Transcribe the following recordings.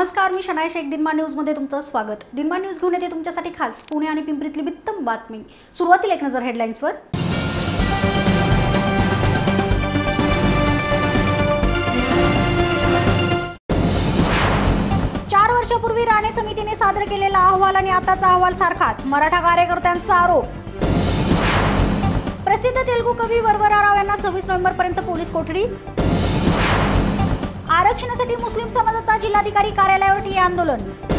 नमस्कार, मी शनाय शेख. दिनमान न्यूजमध्ये तुमचं स्वागत. दिनमान न्यूज घेऊन येते तुमच्यासाठी खास पुणे आणि पिंपरीतली उत्तम बातमी. सुरुवातीला एक नजर हेडलाईन्सवर. 4 वर्षापूर्वी राणे समितीने सादर केलेला अहवाल आणि आताचा अहवाल सारखाच, मराठा कार्यकर्त्यांचा आरोप. प्रसिद्ध तेलुगू कवी वरवरा राव यांना 26 नोव्हेंबरपर्यंत पोलीस कोठडी. आरक्षणासाठी मुस्लिम समाजाचा जिल्हाधिकारी कार्यालयावर ठिय्या आंदोलन.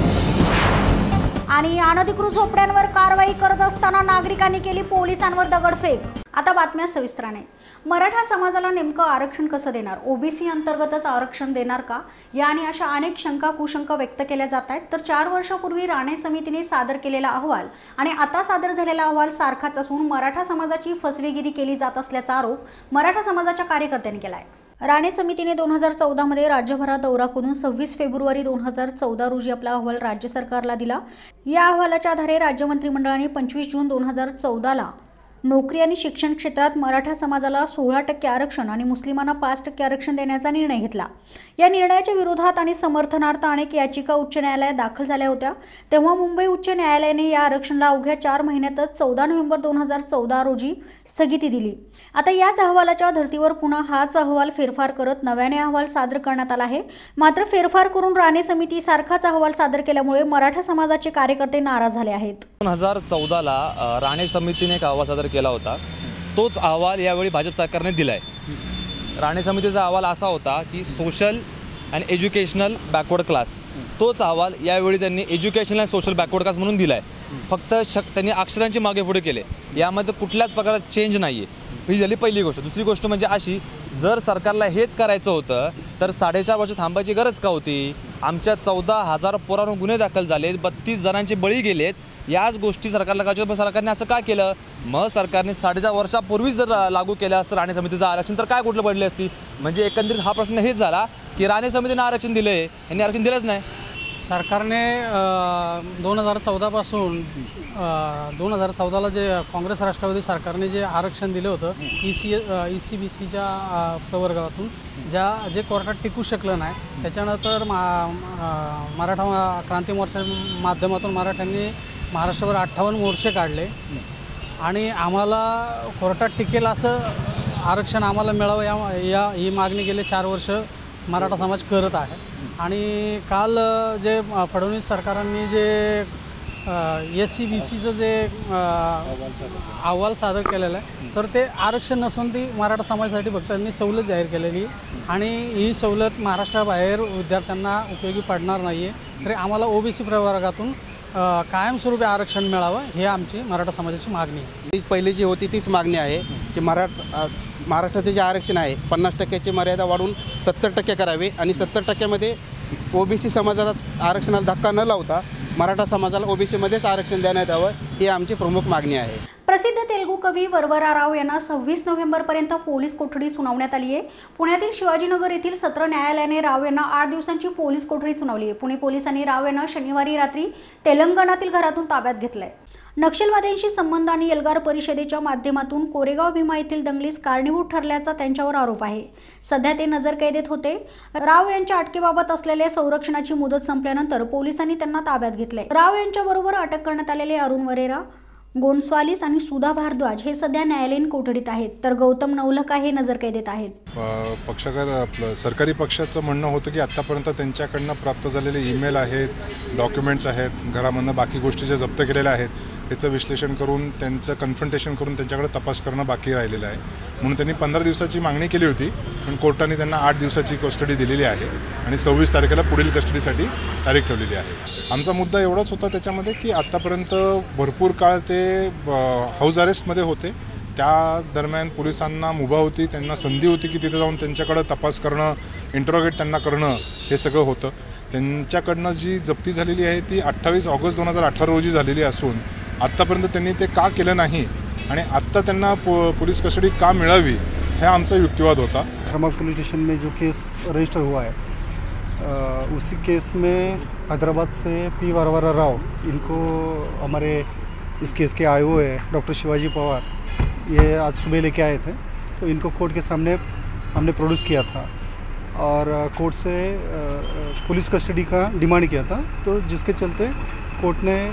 आणि अनधिकृत झोपड्यांवर कारवाई करत असताना नागरिकांनी केली पोलिसांवर दगडफेक. आता बातम्या सविस्तराने. मराठा समाजाला नेमकं आरक्षण कसं देणार? ओबीसी अंतर्गतच आरक्षण देणार का? या आणि अशा अनेक शंका कुशंका व्यक्त केल्या जात आहेत. तर 4 वर्षापूर्वी राणे समितीने सादर केलेला अहवाल आणि आता सादर झालेला अहवाल सारखाच असून मराठा समाजाची फसवेगिरी केली जात असल्याचा आरोप मराठा समाजाच्या कार्यकर्त्यांनी केला आहे. राणे समितीने 2014 मध्ये राज्यभरात दौरा करून 26 फेब्रुवारी 2014 रोजी आपला अहवाल राज्य सरकारला दिला. या अहवालाच्या आधारे राज्य मंत्रिमंडळाने 25 जून 2014 नोकरी आणि शिक्षण क्षेत्रात मराठा समाजाला 16% आरक्षण आणि मुस्लिमांना 5% आरक्षण देण्याचा निर्णय घेतला. या निर्णयाच्या विरोधात आणि समर्थनार्थ अनेक याचिका उच्च न्यायालयात दाखल झाल्या होत्या. तेव्हा मुंबई उच्च न्यायालयाने या आरक्षणाला अवघ्या 4 महिन्यातच 14 नोव्हेंबर 2014 रोजी स्थगिती दिली. आता याच अहवालाच्या धर्तीवर पुन्हा हाच अहवाल फेरफार करत नव्याने अहवाल सादर करण्यात आला आहे. मात्र फेरफार करून राणे समिती सारखाच अहवाल सादर केल्यामुळे मराठा समाजाचे कार्यकर्ते नाराज झाले आहेत. 2014 राणे समितीने एक अहवाल सादर केला होता. तोच अहवाल यावेळी भाजप सरकारने दिलाय. राणे समितीचा अहवाल असा होता की सोशल आणि एज्युकेशनल बॅकवर्ड क्लास, तोच अहवाल यावेळी त्यांनी एज्युकेशनल आणि सोशल बॅकवर्ड क्लास म्हणून दिलाय. फक्त त्यांनी अक्षरांची मागे पुढे केले. यामध्ये कुठल्याच प्रकारचा चेंज नाहीये. ही झाली पहिली गोष्ट. दुसरी गोष्ट म्हणजे अशी, जर सरकारला हेच करायचं होतं तर 4.5 वर्ष थांबायची गरज का होती? आमच्या 14,000 पोरांवर गुन्हे दाखल झालेत, 32 जणांचे बळी गेलेत. याच गोष्टी सरकारला करायच्या, पण सरकारने असं का केलं? मग सरकारने 4.5 वर्षापूर्वीच जर लागू केलं असतं राणे समितीचं आरक्षण तर काय कुठलं पडले असती? म्हणजे एकंदरीत हा प्रश्न हेच झाला की राणे समितीने आरक्षण दिलंय, यांनी आरक्षण दिलंच नाही. सरकारने 2014 पासून 2014ला जे काँग्रेस राष्ट्रवादी सरकारने जे आरक्षण दिलं होतं ECBCच्या प्रवर्गातून, जे कोर्टात टिकू शकलं नाही, त्याच्यानंतर मराठा क्रांती मोर्चाच्या माध्यमातून मराठ्यांनी महाराष्ट्रावर 58 मोर्चे काढले आणि आम्हाला कोर्टात टिकेल असं आरक्षण आम्हाला मिळावं ही मागणी गेले 4 वर्ष मराठा समाज करत आहे. आणि काल जे फडणवीस सरकारांनी जे SCBCचं जे अहवाल सादर केलेलं आहे, तर ते आरक्षण नसून ती मराठा समाजासाठी फक्त त्यांनी सवलत जाहीर केलेली आणि ही सवलत महाराष्ट्राबाहेर विद्यार्थ्यांना उपयोगी पडणार नाही आहे. तरी आम्हाला OBC प्रवर्गातून कायमस्वरूपी आरक्षण मिळावं हे आमची मराठा समाजाची मागणी आहे. पहिली जी होती तीच मागणी आहे की महाराष्ट्राचे जे आरक्षण आहे 50%ची मर्यादा वाढवून 70% करावे आणि 70%मध्ये OBC समाजाला आरक्षणाला धक्का न लावता मराठा समाजाला OBCमध्येच आरक्षण देण्यात यावं ही आमची प्रमुख मागणी आहे. प्रसिद्ध तेलुगू कवी वरवरा राव यांना 26 नोव्हेंबरपर्यंत पोलीस कोठडी सुनावण्यात आली आहे. पुण्यातील शिवाजीनगर येथील सत्र न्यायालयाने राव यांना 8 दिवसांची पोलीस कोठडी सुनावली आहे. पुणे पोलिसांनी राव यांना शनिवारी रात्री तेलंगणातील घरातून ताब्यात घेतलंय. नक्षलवाद्यांशी संबंध आणि एल्गार परिषदेच्या माध्यमातून कोरेगाव भीमा येथील दंगलीस कारणीभूत ठरल्याचा त्यांच्यावर आरोप आहे. सध्या ते नजरकैदेत होते. राव यांच्या अटकेबाबत असलेल्या संरक्षणाची मुदत संपल्यानंतर पोलिसांनी त्यांना ताब्यात घेतले. राव यांच्याबरोबर अटक करण्यात आलेले अरुण वरेरा, गोन्साल्विस आणि सुधा भारद्वाज हे सध्या न्यायालयीन कोठडीत आहेत, तर गौतम नवलखा हे नजरकैदेत आहेत. पक्षकार सरकारी पक्षाचं म्हणणं होतं की आत्तापर्यंत त्यांच्याकडनं प्राप्त झालेले ईमेल आहेत, डॉक्युमेंट्स आहेत, घरामधनं बाकी गोष्टी ज्या जप्त केलेल्या आहेत त्याचं विश्लेषण करून त्यांचं कन्फ्रंटेशन करून त्यांच्याकडे तपास करणं बाकी राहिलेलं आहे. म्हणून त्यांनी 15 दिवसाची मागणी केली होती, पण कोर्टाने त्यांना 8 दिवसाची कस्टडी दिलेली आहे आणि 26 तारखेला पुढील कस्टडीसाठी तारीख ठेवलेली आहे. आमचा मुद्दा एवढाच होता त्याच्यामध्ये की आत्तापर्यंत भरपूर काळ ते हाऊस अरेस्टमध्ये होते. त्या दरम्यान पोलिसांना मुभा होती, त्यांना संधी होती की तिथे जाऊन त्यांच्याकडं तपास करणं, इंटरोगेट त्यांना करणं, हे सगळं होतं. त्यांच्याकडनं जी जप्ती झालेली आहे ती 28 ऑगस्ट 2018 रोजी झालेली असून आत्तापर्यंत त्यांनी ते का केलं नाही आणि आत्ता त्यांना पोलीस कस्टडी का मिळावी हा आमचा युक्तिवाद होता. खरमाग पुलिस स्टेशन में जो केस रजिस्टर हुआ है उसी केस में हैदराबाद से P वरवरा राव, इनको हमारे इस केस के IO है डॉक्टर शिवाजी पवार, ये आज सुबह लेके आए थे, तो इनको कोर्ट के सामने हमने प्रोड्यूस किया था. और कोर्ट से पुलिस कस्टडी का डिमांड किया था, तो जिसके चलते कोर्ट ने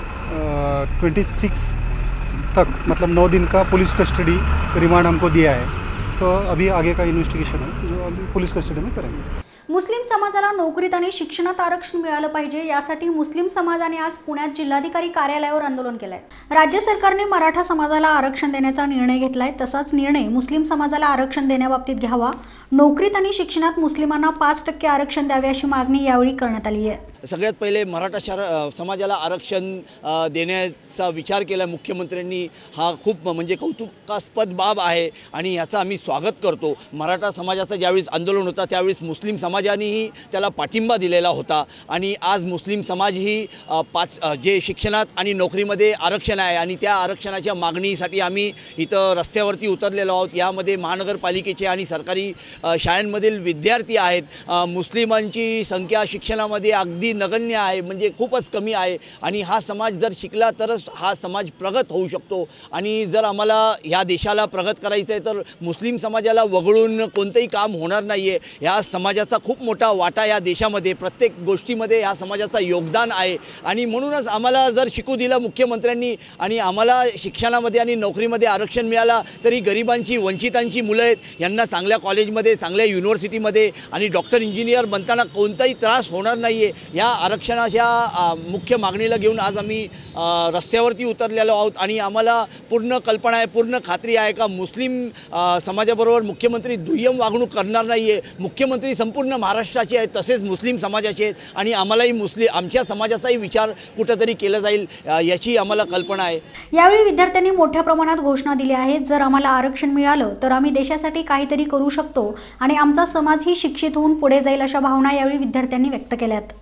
26 तक मतलब 9 दिन का पुलिस कस्टडी रिमांड हमको दिया है। तो अभी आगे का इन्वेस्टिगेशन है जो अभी पुलिस कस्टडी में करेंगे। मुस्लिम समाजाला नोकरीत आणि शिक्षणात आरक्षण मिळालं पाहिजे यासाठी मुस्लिम समाजाने आज पुण्यात जिल्हाधिकारी कार्यालयावर आंदोलन केलंय। राज्य सरकारने मराठा समाजाला आरक्षण देण्याचा निर्णय घेतलाय, तसाच निर्णय मुस्लिम समाजाला आरक्षण देण्याबाबतीत घ्यावा। नोकरीत आणि शिक्षणात मुस्लिमांना 5% आरक्षण द्यावे अशी मागणी यावेळी करण्यात आली आहे। सगळ्यात पहिले मराठा समाजाला आरक्षण देण्याचा विचार केला मुख्यमंत्र्यांनी, हा खूप म्हणजे कौतुकास्पद बाब आहे आणि याचा आम्ही स्वागत करतो। मराठा समाजाचं ज्यावेळेस आंदोलन होता त्यावेळेस मुस्लिम समाजानेही त्याला पाठिंबा दिलेला होता आणि आज मुस्लिम समाज ही जे शिक्षणात आणि नोकरीमध्ये आरक्षण आहे आणि त्या आरक्षणाच्या मागणीसाठी आम्ही इथं रस्त्यावरती उतरलेलो आहोत। यामध्ये महानगरपालिकेचे आणि सरकारी शाळांमधील विद्यार्थी आहेत। मुस्लिमांची संख्या शिक्षणामध्ये अगदी नगण्य आहे, म्हणजे खूपच कमी आहे आणि हा समाज जर शिकला तरच हा समाज प्रगत होऊ शकतो आणि जर आम्हाला ह्या देशाला प्रगत करायचं आहे तर मुस्लिम समाजाला वगळून कोणतंही काम होणार नाही आहे। ह्या समाजाचा खूप मोठा वाटा या देशामध्ये प्रत्येक गोष्टीमध्ये ह्या समाजाचा योगदान आहे आणि म्हणूनच आम्हाला जर शिकू दिलं मुख्यमंत्र्यांनी आणि आम्हाला शिक्षणामध्ये आणि नोकरीमध्ये आरक्षण मिळाला तरी गरिबांची वंचितांची मुलं आहेत यांना चांगल्या कॉलेजमध्ये चांगल्या युनिव्हर्सिटीमध्ये आणि डॉक्टर इंजिनियर बनताना कोणताही त्रास होणार नाही आहे। या आरक्षणाच्या मुख्य मागणीला घेऊन आज आम्ही रस्त्यावरती उतरलेलो आहोत आणि आम्हाला पूर्ण कल्पना आहे, पूर्ण खात्री आहे का मुस्लिम समाजाबरोबर मुख्यमंत्री दुय्यम वागणूक करणार नाही आहे। मुख्यमंत्री संपूर्ण महाराष्ट्राचे आहेत, तसेच मुस्लिम समाजाचे आहेत आणि आम्हालाही आमच्या समाजाचाही विचार कुठेतरी केला जाईल याची आम्हाला कल्पना आहे। यावेळी विद्यार्थ्यांनी मोठ्या प्रमाणात घोषणा दिल्या आहेत। जर आम्हाला आरक्षण मिळालं तर आम्ही देशासाठी काहीतरी करू शकतो आणि आमचा समाजही शिक्षित होऊन पुढे जाईल अशा भावना यावेळी विद्यार्थ्यांनी व्यक्त केल्यात।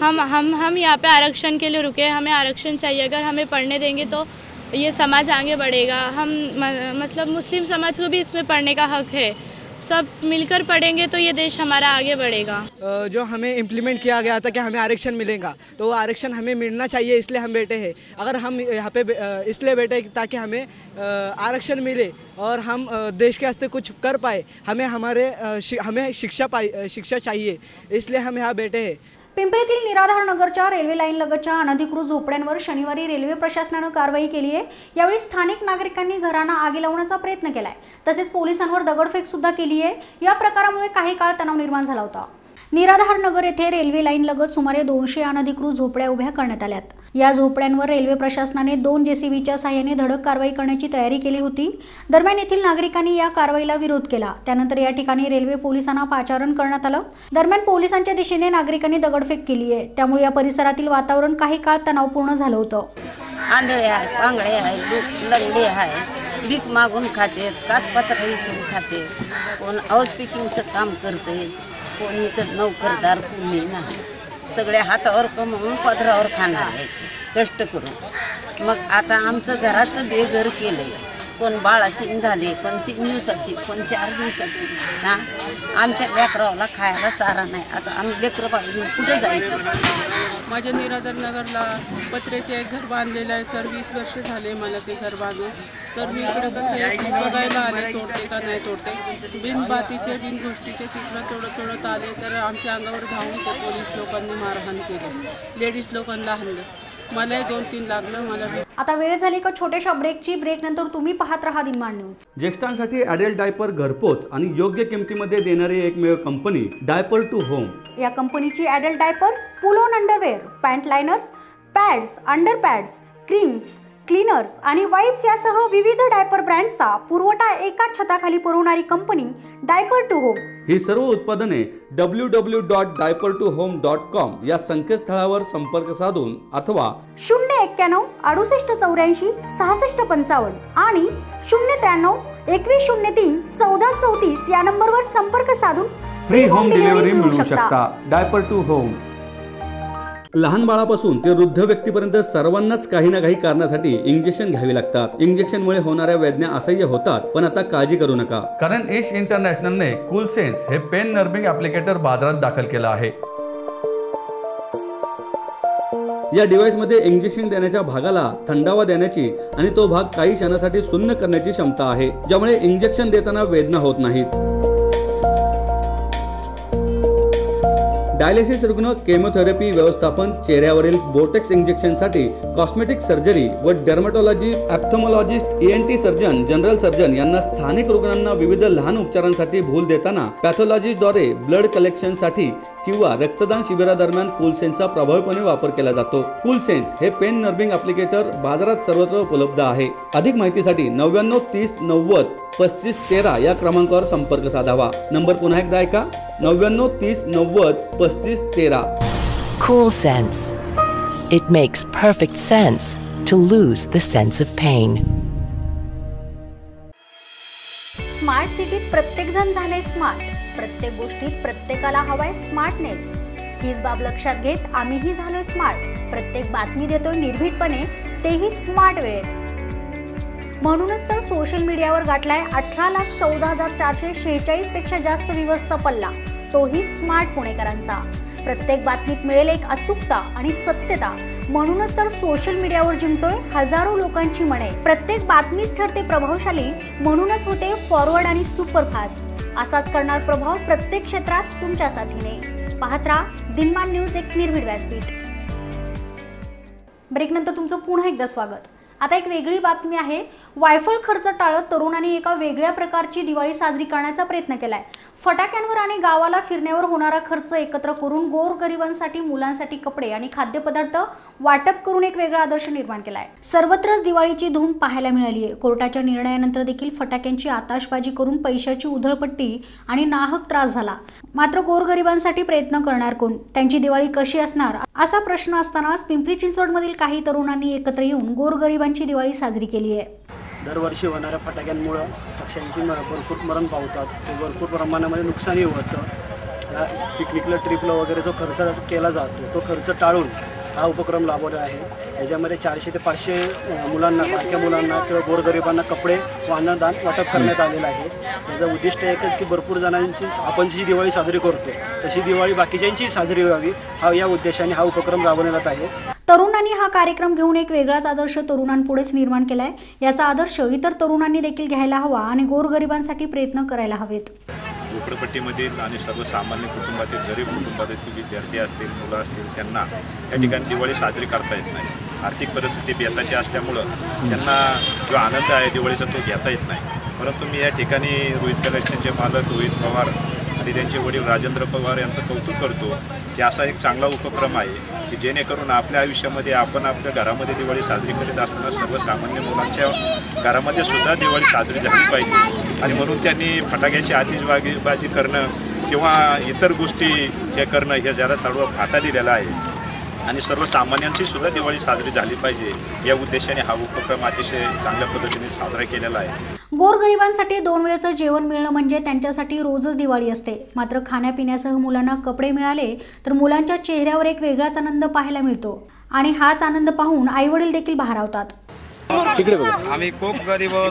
हम यहाँ पे आरक्षण के लिए रुके, हमें आरक्षण चाहिए। अगर हमें पढ़ने देंगे तो ये समाज आगे बढ़ेगा। हम मतलब मुस्लिम समाज को भी इसमें पढ़ने का हक है, सब मिलकर पढ़ेंगे तो ये देश हमारा आगे बढ़ेगा। जो हमें इम्प्लीमेंट किया गया था कि हमें आरक्षण मिलेगा, तो वो आरक्षण हमें मिलना चाहिए, इसलिए हम बैठे हैं। अगर हम यहाँ पे इसलिए बैठे ताकि हमें आरक्षण मिले और हम देश के वास्ते कुछ कर पाए, हमें शिक्षा चाहिए, इसलिए हम यहाँ बैठे हैं। पिंपरीतील निराधार नगरच्या रेल्वे लाईन लगतच्या अनधिकृत झोपड्यांवर शनिवारी रेल्वे प्रशासनाने कारवाई केली आहे। यावेळी स्थानिक नागरिकांनी घरांना आगी लावण्याचा प्रयत्न केलाय, तसेच पोलिसांवर दगडफेक सुद्धा केली आहे। या प्रकारामुळे काही काळ तणाव निर्माण झाला होता। निराधार नगर येथे रेल्वे लाईन लगत सुमारे 200 अनधिकृत झोपड्या उभ्या करण्यात आल्यात। या झोपड्यांवर रेल्वे प्रशासनाने 2 जेसीबीच्या सहाय्याने धडक कारवाई करण्याची तयारी केली होती। दरम्यान येथील नागरिकांनी या कारवाईला विरोध केला। त्यानंतर या ठिकाणी रेल्वे पोलिसांना पाचारण करण्यात आलं। दरम्यान पोलिसांच्या दिशेने नागरिकांनी दगडफेक केली आहे, त्यामुळे या परिसरातील वातावरण काही काळ तणावपूर्ण झालं होतं। आंधळे आहे, पांगळे आहे, लंगडे आहे, भीक मागून खाते, काचपत्र विचारून खाते, कोण हाऊसपीकिंगचं काम करते, कोणी तर नोकरदार कोणी नाही, सगळे हातावर कमवून पदरावर खाणार आहे कष्ट करून। मग आता आमचं घराचं बेघर केलंय, कोण 12 झाले, कोण 3 दिवसाची, कोण 4 दिवसाची। हां, आमच्या लेकराला खायला सारा नाही, आता आम्ही लेकरं पाहिजे कुठे जायचं। माझ्या निराधार नगरला पत्र्याचे एक घर बांधलेलं आहे, सर 20 वर्ष झाले मला ते घर बांधून। तर मी इकडं कसं आहे बघायला आले तोडते का नाही तोडते, बिन बातीचे बिन गोष्टीचे तिकडं तोडत आले तर आमच्या अंगावर धावून ते पोलीस लोकांनी मारहाण केली, लेडीज लोकांना हाणलं, मलाही 2-3 लागलं मला। आता वेळ झाली का छोट्याशा ब्रेकची। ब्रेक नंतर तुम्ही पाहत राहा दिनमान न्यूज। ज्येष्ठांसाठी ॲडल्ट डायपर घरपोच आणि योग्य किमतीमध्ये देणारी एकमेव कंपनी डायपर टू होम। या कंपनीची adult diapers, pull on underwear, pant liners, pads, under pads, creams, cleaners आणि वाइप्स यासह विविध डायपर ब्रँड्सचा पुरवठा एकाच छताखाली पुरवणारी कंपनी डायपर टू होम। ही सर्व उत्पादने www.diaper2home.com या संकेतस्थळावर संपर्क साधून अथवा 091 68 84 66 55 आणि 093 21 03 14 34 या नंबरवर संपर्क साधून फ्री होम डिलिव्हरी मिळू शकता। Diaper to home. लहान बाळापासून ते वृद्ध व्यक्तीपर्यंत सर्वांनाच काही ना काही कारणासाठी इंजेक्शन घ्यावी लागतात। इंजेक्शनमुळे होणाऱ्या वेदना असह्य होतात, पण आता काळजी करू नका, कारण एश इंटरनॅशनलने कूल सेन्स हे पेन नर्विंग ॲप्लिकेटर बाजारात दाखल केलं आहे। या डिव्हाइसमध्ये इंजेक्शन देण्याच्या भागाला थंडावा देण्याची आणि तो भाग काही क्षणासाठी सुन्न करण्याची क्षमता आहे, ज्यामुळे इंजेक्शन देताना वेदना होत नाहीत। डायलिसिस रुग्ण, केमोथेरपी व्यवस्थापन, चेहऱ्यावरील बोटेक्स इंजेक्शनसाठी कॉस्मेटिक सर्जरी व dermatology, ophthalmologist, ENT surgeon, general surgeon यांना स्थानिक रुग्णांना विविध लहान उपचारांसाठी भूल देताना पॅथॉलॉजीद्वारे ब्लड कलेक्शनसाठी किंवा रक्तदान शिबिरादरम्यान कूलसेन्सचा प्रभावीपणे वापर केला जातो. कूलसेन्स हे पेन नर्विंग ॲप्लिकेटर बाजारात सर्वत्र उपलब्ध आहे. अधिक माहितीसाठी 99 30 90 35 13 या क्रमांकावर संपर्क साधावा. नंबर पुन्हा एकदा ऐका, 99 30 90 35 13. CoolSense. It makes perfect sense to lose the sense of pain. Smart सिटीत प्रत्येक जण झाले स्मार्ट. प्रत्येक गोष्टीत प्रत्येकाला हवाय स्मार्टनेस. हीच बाब लक्षात घेत आम्हीही झालोय स्मार्ट. प्रत्येक बातमी देतोय निर्भीडपणे, तेही स्मार्ट वेळेत. म्हणूनच तर सोशल मीडियावर गाठलाय 18,14,446 पेक्षा जास्त व्ह्यूअर्सचा पल्ला, तोही स्मार्ट पुणेकरांचा. प्रत्येक बातमीत मिळेल एक अचूकता आणि सत्यता. म्हणूनच तर सोशल मीडियावर जिंकतोय हजारो लोकांची मने. प्रत्येक बातमीच ठरते प्रभावशाली, म्हणूनच होते फॉरवर्ड आणि सुपरफास्ट. असाच करणार प्रभाव प्रत्येक क्षेत्रात तुमच्या साथीने. पाहत राहा दिनमान न्यूज, एक निर्भीड व्यासपीठ. ब्रेकनंतर तुमचं पुन्हा एकदा स्वागत. आता एक वेगळी बातमी आहे. वायफळ खर्च टाळत तरुणांनी एका वेगळ्या प्रकारची दिवाळी साजरी करण्याचा प्रयत्न केलाय. फटाक्यांवर आणि गावाला फिरण्यावर होणारा खर्च एकत्र करून गोरगरिबांसाठी, मुलांसाठी कपडे आणि खाद्यपदार्थ वाटप करून एक वेगळा आदर्श निर्माण केलाय. सर्वत्रच दिवाळीची धूम पाहायला मिळाली आहे. कोर्टाच्या निर्णयानंतर देखील फटाक्यांची आताशबाजी करून पैशाची उधळपट्टी आणि नाहक त्रास झाला. मात्र गोरगरिबांसाठी प्रयत्न करणार कोण? त्यांची दिवाळी कशी असणार असा प्रश्न असतानाच पिंपरी चिंचवडमधील काही तरुणांनी एकत्र येऊन गोरगरिबांची दिवाळी साजरी केली आहे. दरवर्षी होणाऱ्या फटाक्यांमुळं पक्ष्यांची भरपूर मरण पावतात. ते भरपूर प्रमाणामध्ये नुकसानही होतं. या पिकनिकला, ट्रिपला वगैरे जो खर्च केला जातो तो खर्च टाळून हा उपक्रम राबवला आहे. याच्यामध्ये 400 ते 500 मुलांना, बारक्या मुलांना किंवा गोरगरिबांना कपडे व अन्नदान वाटप करण्यात आलेलं आहे. याचं उद्दिष्ट एकच की भरपूर जणांची आपण जी दिवाळी साजरी करतो तशी दिवाळी बाकीच्यांची साजरी व्हावी, या उद्देशाने हा उपक्रम राबवण्यात आहे. तरुणांनी हा कार्यक्रम घेऊन एक वेगळाच आदर्श तरुणांपुढेच निर्माण केलाय. याचा आदर्श इतर तरुणांनी देखील घ्यायला हवा आणि गोरगरिबांसाठी प्रयत्न करायला हवेत. झोपडपट्टीमधील आणि सर्वसामान्य कुटुंबातील, गरीब कुटुंबातील विद्यार्थी असतील, मुलं असतील, त्यांना या ठिकाणी दिवाळी साजरी करता येत नाही. आर्थिक परिस्थिती बेताची असल्यामुळं त्यांना जो आनंद आहे दिवाळीचा तो घेता येत नाही. परंतु मी या ठिकाणी रोहित कलेक्शनचे मालक रोहित पवार आणि त्यांचे वडील राजेंद्र पवार यांचं कौतुक करतो की असा एक चांगला उपक्रम आहे की जेणेकरून आपल्या आयुष्यामध्ये आपण आपल्या घरामध्ये दिवाळी साजरी करीत असताना सर्वसामान्य मुलांच्या घरामध्ये सुद्धा दिवाळी साजरी झाली पाहिजे. आणि म्हणून त्यांनी फटाक्याची आतिषबाजी करणं किंवा इतर गोष्टी हे करणं हे जरा सर्व फाटा दिलेला आहे. आणि सर्वसामान्यांची सुद्धा दिवाळी साजरी झाली पाहिजे या उद्देशाने हा उपक्रम अतिशय चांगल्या पद्धतीने साजरा केलेला आहे. गोरगरिबांसाठी 2 वेळचं जेवण मिळणं म्हणजे त्यांच्यासाठी रोजच दिवाळी असते. मात्र खाण्यापिण्यासह मुलांना कपडे मिळाले तर मुलांच्या चेहऱ्यावर एक वेगळाच आनंद पाहायला मिळतो आणि हाच आनंद पाहून आईवडील देखील भारावतात. आम्ही खूप गरीब आहोत.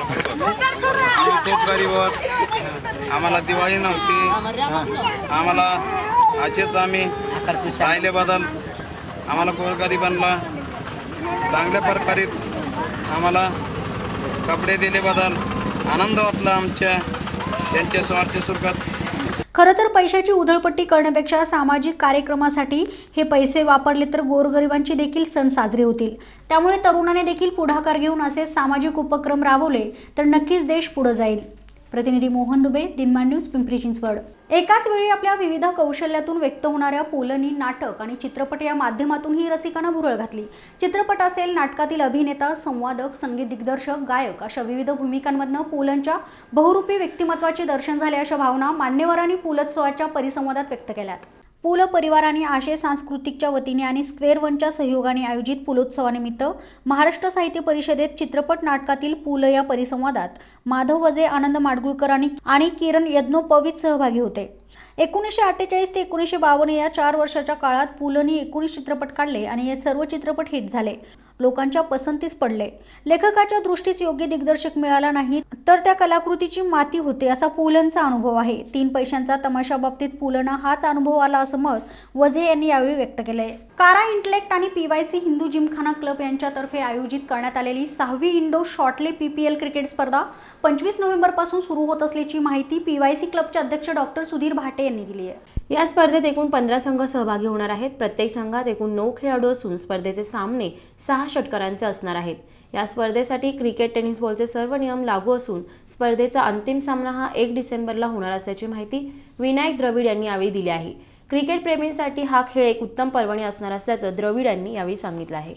आम्हाला दिवाळी नव्हती. आम्हाला असेच आम्ही राहिल्याबद्दल आम्हाला गोरगरिबांना चांगल्या प्रकारे आम्हाला कपडे दिल्याबद्दल आनंद वाटला आमच्या त्यांच्या स्वार्थी सुखात. खरं तर पैशाची उधळपट्टी करण्यापेक्षा सामाजिक कार्यक्रमासाठी हे पैसे वापरले तर गोरगरिबांचे देखील सण साजरे होतील. त्यामुळे तरुणाने देखील पुढाकार घेऊन असे सामाजिक उपक्रम राबवले तर नक्कीच देश पुढे जाईल. प्रतिनिधी मोहन दुबे, दिनमान न्यूज, पिंपरी चिंचवड. एकाच वेळी आपल्या विविध कौशल्यातून व्यक्त होणाऱ्या पुलंनी नाटक आणि चित्रपट या माध्यमातूनही रसिकांना भुरळ घातली. चित्रपट असेल, नाटकातील अभिनेता, संवादक, संगीत दिग्दर्शक, गायक अशा विविध भूमिकांमधनं पुलंच्या बहुरूपी व्यक्तिमत्वाचे दर्शन झाले अशा भावना मान्यवरांनी पुलोत्सवाच्या परिसंवादात व्यक्त केल्यात. पुल परिवार आणि आशय सांस्कृतिकच्या वतीने आणि स्क्वेअर वनच्या सहयोगाने आयोजित पुलोत्सवानिमित्त महाराष्ट्र साहित्य परिषदेत चित्रपट नाटकातील पुल या परिसंवादात माधव वजे, आनंद माडगुळकर आणि किरण यज्ञोपवीत सहभागी होते. 1948 ते 1952 या 4 वर्षाच्या काळात पुलंनी 19 चित्रपट काढले आणि हे सर्व चित्रपट हिट झाले, लोकांच्या पसंतीस पडले. लेखकाच्या दृष्टीस योग्य दिग्दर्शक मिळाला नाही तर त्या कलाकृतीची माती होते असा पुलंचा अनुभव आहे. 3 पैशांचा तमाशा बाबतीत पुलंना हाच अनुभव आला असं मत वझे यांनी यावेळी व्यक्त केलंय. कारा इंटलेक्ट आणि PYC हिंदू जिमखाना क्लब यांच्यातर्फे आयोजित करण्यात आलेली 6वी इंडो शॉर्टले PPL क्रिकेट स्पर्धा 25 नोव्हेंबरपासून सुरू होत असल्याची माहिती PYC क्लबचे अध्यक्ष डॉक्टर सुधीर भाटे यांनी दिली आहे. या स्पर्धेत एकूण 15 संघ सहभागी होणार आहेत। प्रत्येक संघात एकूण 9 खेळाडू असून स्पर्धेचे सामने 6 षटकारांचे असणार आहेत। या स्पर्धेसाठी क्रिकेट, टेनिस बॉलचे सर्व नियम लागू असून स्पर्धेचा अंतिम सामना हा 1 डिसेंबरला होणार असल्याची माहिती विनायक द्रविड यांनी यावेळी दिली आहे। क्रिकेट प्रेमींसाठी हा खेळ एक उत्तम पर्वणी असणार असल्याचं द्रविड यांनी यावेळी सांगितलं आहे।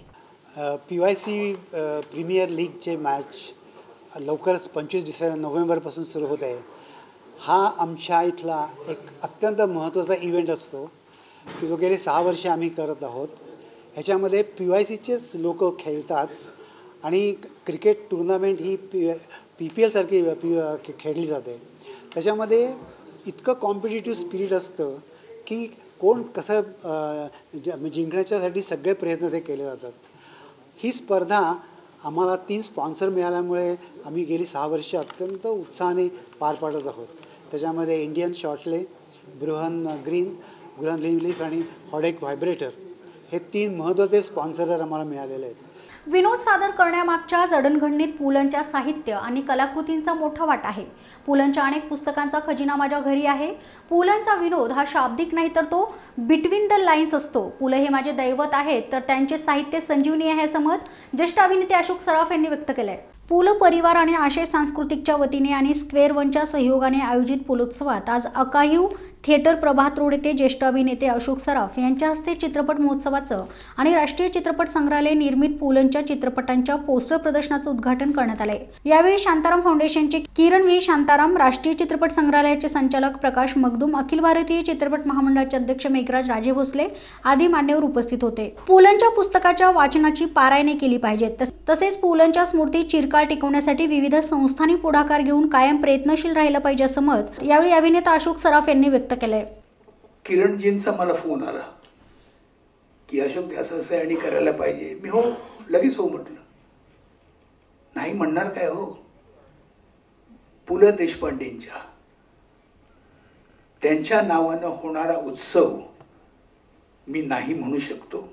PYC प्रीमियर लीगचे मॅच लवकरच 25 नोव्हेंबरपासून सुरू होत आहे। हा आमच्या इथला एक अत्यंत महत्त्वाचा इव्हेंट असतो की जो गेले 6 वर्षे आम्ही करत आहोत। ह्याच्यामध्ये PYCचेच लोक खेळतात आणि क्रिकेट टुर्नामेंट ही PPL सारखी खेळली जाते। त्याच्यामध्ये इतकं कॉम्पिटिटिव्ह स्पिरिट असतं की कोण कसं जिंकण्याच्यासाठी सगळे प्रयत्न ते केले जातात। ही स्पर्धा आम्हाला 3 स्पॉन्सर मिळाल्यामुळे आम्ही गेली 6 वर्षे अत्यंत उत्साहाने पार पाडत आहोत। त्याच्यामध्ये इंडियन शॉर्टले, बृहन ग्रीन, गुलान लीफ आणि हॉडेक व्हायब्रेटर हे 3 महत्त्वाचे स्पॉन्सर आम्हाला मिळालेले आहेत। विनोद सादर करण्यामागच्या जडणघडणीत पुलंच्या साहित्य आणि कलाकृतींचा मोठा वाटा आहे। पुलंच्या अनेक पुस्तकांचा खजिना माझ्या घरी आहे। पुलंचा विनोद हा शाब्दिक नाही तर तो बिटवीन द लाईन्स असतो। पुलं हे माझे दैवत आहेत तर त्यांचे साहित्य संजीवनी आहे असं मत ज्येष्ठ अभिनेते अशोक सराफ यांनी व्यक्त केलंय। पुल परिवार आणि आशय सांस्कृतिकच्या वतीने आणि स्क्वेअर वनच्या सहयोगाने आयोजित पुलोत्सवात आज अकाहिव थिएटर प्रभात रोड येथे ज्येष्ठ अभिनेते अशोक सराफ यांच्या हस्ते चित्रपट महोत्सवाचं आणि राष्ट्रीय चित्रपट संग्रहालय निर्मित पुलंच्या चित्रपटांच्या पोस्टर प्रदर्शनाचं उद्घाटन करण्यात आले। यावेळी शांताराम फाउंडेशनचे किरण व्ही शांताराम, राष्ट्रीय चित्रपट संग्रहालयाचे संचालक प्रकाश मगदूम, अखिल भारतीय चित्रपट महामंडळाचे अध्यक्ष मेघराज राजे भोसले आदी मान्यवर उपस्थित होते। पुलंच्या पुस्तकाच्या वाचनाची पारायणे केली पाहिजेत तसेच पुलंच्या स्मृती चिरकाळ टिकवण्यासाठी विविध संस्थांनी पुढाकार घेऊन कायम प्रयत्नशील राहिलं पाहिजे असं मत यावेळी अभिनेता अशोक सराफ यांनी व्यक्त केलंय। किरणजींचा मला फोन आला की अशोक ते असं असं आणि करायला पाहिजे। मी हो लगेच हो म्हटलं। नाही म्हणणार काय हो, पु ल देशपांडेंच्या त्यांच्या नावानं होणारा उत्सव मी नाही म्हणू शकतो,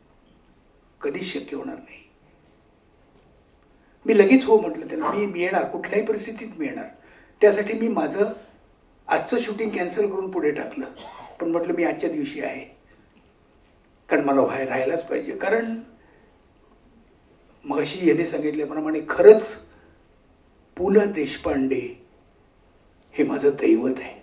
कधी शक्य होणार नाही। मी लगेच हो म्हटलं त्याला। मी येणार, कुठल्याही परिस्थितीत मी येणार। त्यासाठी मी माझं आजचं शूटिंग कॅन्सल करून पुढे टाकलं, पण म्हटलं मी आजच्या दिवशी आहे कारण मला बाहेर राहायलाच पाहिजे। कारण मगाशी यांनी सांगितल्याप्रमाणे खरंच पु ल देशपांडे हे माझं दैवत आहे।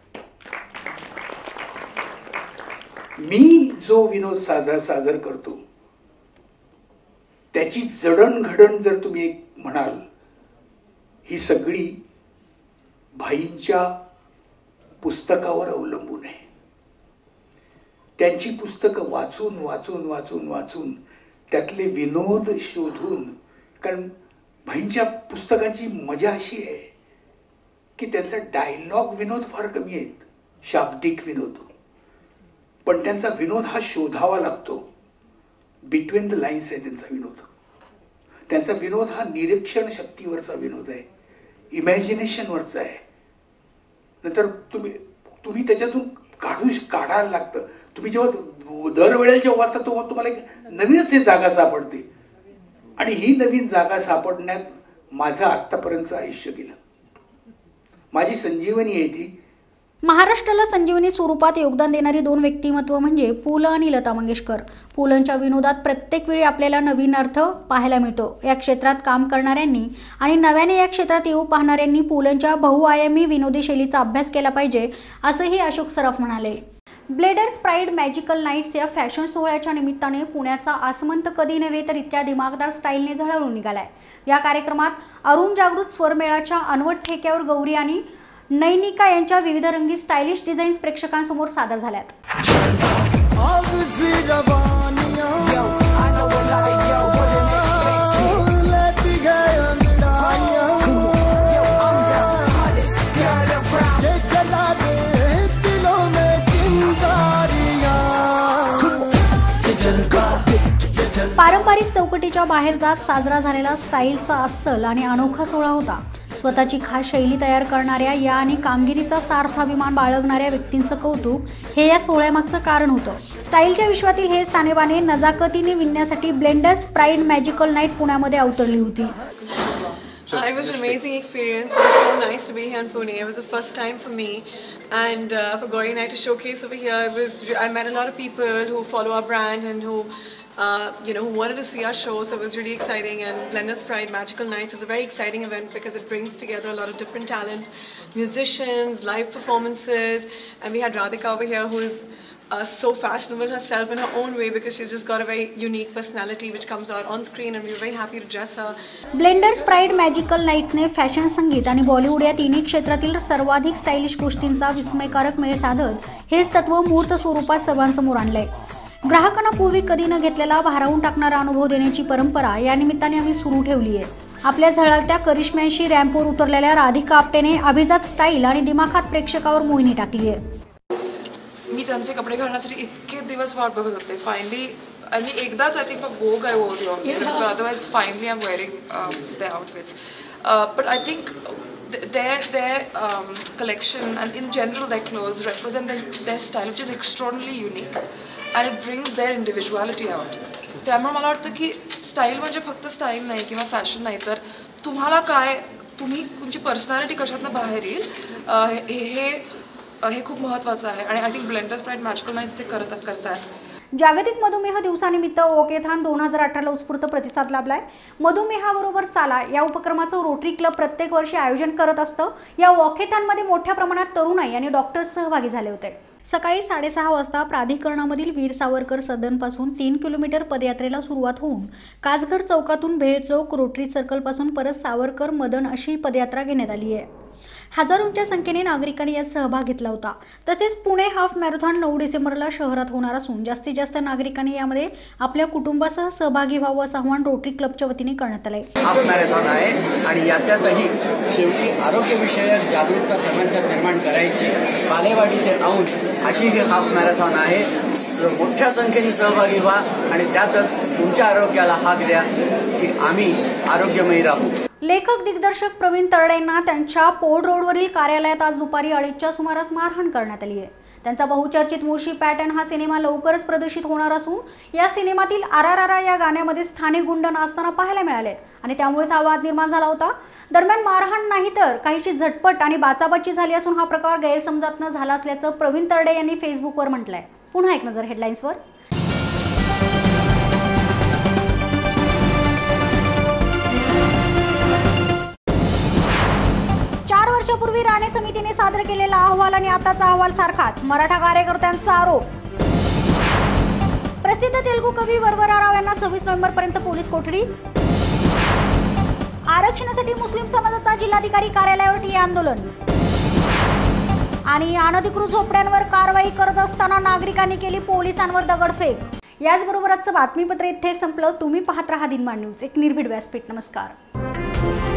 मी जो विनोद सादर करतो त्याची जडणघडण जर तुम्ही एक म्हणाल, ही सगळी भाईंच्या पुस्तकावर अवलंबून आहे। त्यांची पुस्तकं वाचून वाचून वाचून वाचून त्यातले विनोद शोधून, कारण भाईंच्या पुस्तकांची मजा अशी आहे की त्यांचा डायलॉग विनोद फार कमी आहेत, शाब्दिक विनोद, पण त्यांचा विनोद हा शोधावा लागतो। बिटवीन द लाईन्स आहे त्यांचा विनोद। त्यांचा विनोद हा निरीक्षण शक्तीवरचा विनोद आहे, इमॅजिनेशनवरचा आहे। नंतर तुम्ही त्याच्यातून काढायला लागतं। तुम्ही जेव्हा दरवेळेला जेव्हा वाचता तेव्हा तुम्हाला एक नवीनच ही जागा सापडते आणि ही नवीन जागा सापडण्यात माझं आत्तापर्यंतचं आयुष्य गेलं। माझी संजीवनी आहे ती। महाराष्ट्राला संजीवनी स्वरूपात योगदान देणारी 2 व्यक्तिमत्व म्हणजे पु ल आणि लता मंगेशकर। पुलंच्या विनोदात प्रत्येक वेळी आपल्याला नवीन अर्थ पाहायला मिळतो। या क्षेत्रात काम करणाऱ्यांनी आणि नव्याने या क्षेत्रात येऊ पाहणाऱ्यांनी पुलंच्या बहुआयामी विनोदी शैलीचा अभ्यास केला पाहिजे असंही अशोक सराफ म्हणाले। ब्लेडर्स प्राईड मॅजिकल नाईट्स या फॅशन सोहळ्याच्या निमित्ताने पुण्याचा आसमंत कधी नव्हे तर इतक्या दिमागदार स्टाईलने झळाळून निघालाय। या कार्यक्रमात अरुण जागृत स्वरमेळाच्या अनवट ठेक्यावर गौरी आणि नैनिका यांच्या विविध रंगी स्टायलिश डिझाईन्स प्रेक्षकांसमोर सादर झाल्यात। पारंपरिक चौकटीच्या बाहेर जात साजरा झालेला स्टाईलचा अस्सल आणि अनोखा सोहळा होता। स्वतःची खास शैली तयार करणाऱ्या या आणि कामगिरीचा सार्थ अभिमान बाळगणाऱ्या व्यक्तींचं कौतुक हे या सोहळ्यामागचं कारण होतं। स्टाईलच्या विश्वातील हे स्थानेबाने नजाकतीने विणण्यासाठी ब्लेडर्स प्राईड मॅजिकल नाईट पुण्यामध्ये अवतरली होती। It was an amazing experience. It was so nice to be here in Pune. It was the first time for me, and for Gauri and I to showcase over here. I met a lot of people who follow our brand and who who wanted to see our show. So it was really exciting. And Blenders Pride Magical Nights is a very exciting event because it brings together a lot of different talent, musicians, live performances, and we had Radhika over here who is so fashionable herself in her own way because she's just got a very unique personality which comes out on screen, and we were very happy to dress her. Blenders Pride magical नाईटने fashion, संगीत आणि बॉलिवूड या तिन्ही क्षेत्रातील सर्वाधिक stylish गोष्टींचा विस्मयकारक मेळ साधत हेच तत्व मूर्त स्वरूपात सर्वांसमोर आणलंय. ग्राहकांना पूर्वी कधी न घेतलेला भारावून टाकणारा अनुभव देण्याची परंपरा या निमित्ताने आम्ही सुरू ठेवली आहे. आपल्या झळाळत्या करिश्म्याशी रॅम्पवर उतरलेल्या राधिका आपटेने अभिजात स्टाईल आणि दिमाखात प्रेक्षकावर मोहिनी टाकली आहे. मी त्यांचे कपडे घालण्यासाठी इतके दिवस वाट बघत होते. फायनली मी एकदाच I think vogue I wore the outfits, but otherwise finally I am wearing the outfits. But I think their collection and in general their clothes represent their style, which is extraordinarily unique, and it brings their individuality out. त्यामुळे मला वाटतं की style म्हणजे फक्त style नाही किंवा fashion नाही, तर तुम्हाला तुमची पर्सनॅलिटी कशातनं बाहेर येईल हे खूप महत्त्वाचं आहे. आणि I think Blenders Pride magical nights ते करतात. जागतिक मधुमेह दिवसानिमित्त वॉकेथॉन 2018ला उत्स्फूर्त प्रतिसाद लाभलाय. मधुमेहाबरोबर चाला या उपक्रमाचं रोटरी क्लब प्रत्येक वर्षी आयोजन करत असतं. या वॉकेथॉनमध्ये मोठ्या प्रमाणात तरुणाई आणि डॉक्टर्स सहभागी झाले होते. सकाळी 6:30 वाजता प्राधिकरणामधील वीर सावरकर सदनपासून 3 किलोमीटर पदयात्रेला सुरुवात होऊन कासघर चौकातून भेळ चौक, रोटरी सर्कलपासून परत सावरकर मदन अशी पदयात्रा घेण्यात आली आहे. हजारोंच्या संख्येने नागरिकांनी यात सहभाग घेतला होता. तसेच पुणे हाफ मॅरेथॉन 9 डिसेंबरला शहरात होणार असून जास्तीत जास्त नागरिकांनी यामध्ये आपल्या कुटुंबासह सहभागी व्हावं असं आवाहन रोटरी क्लबच्या वतीने करण्यात आलंय. हाफ मॅरेथॉन आहे आणि याच्यातही शेवटी आरोग्यविषयक जागरूकता समाजात निर्माण करायची, बालेवाडी ते औंध अशी ही हाफ मॅरेथॉन आहे. मोठ्या संख्येने सहभागी व्हा आणि त्यातच तुमच्या आरोग्याला हाक द्या की आम्ही आरोग्यमयी राहू. लेखक दिग्दर्शक प्रवीण तरडेंना त्यांच्या पोर्ट रोडवरील कार्यालयात आज दुपारी 2:30च्या सुमारास मारहाण करण्यात आली आहे. त्यांचा बहुचर्चित मुळशी पॅटर्न हा सिनेमा लवकरच प्रदर्शित होणार असून या सिनेमातील आरारारा या गाण्यामध्ये स्थानिक गुंड नाचताना पाहायला मिळाले आणि त्यामुळेच हा वाद निर्माण झाला होता. दरम्यान मारहाण नाही तर काहीशी झटपट आणि बाचाबाची झाली असून हा प्रकार गैरसमजातनं झाला असल्याचं प्रवीण तरडे यांनी फेसबुकवर म्हटलंय. पुन्हा एक नजर हेडलाईन्सवर. 4 वर्षापूर्वी राणे समितीने सादर केलेला अहवाल आणि आताचा अहवाल सारखाच, मराठा कार्यकर्त्यांचा आरोप. प्रसिद्ध तेलुगू कवी वरवरा राव यांना 26 नोव्हेंबरपर्यंत पोलीस कोठडी. आरक्षणासाठी मुस्लिम समाजाचा जिल्हाधिकारी कार्यालयावर ठिय्या आंदोलन. आणि अनधिकृत झोपड्यांवर कारवाई करत असताना नागरिकांनी केली पोलिसांवर दगडफेक. याचबरोबर आजचं बातमीपत्र इथे संपलं. तुम्ही पाहत रहा दिनमान न्यूज, एक निर्भीड व्यासपीठ. नमस्कार.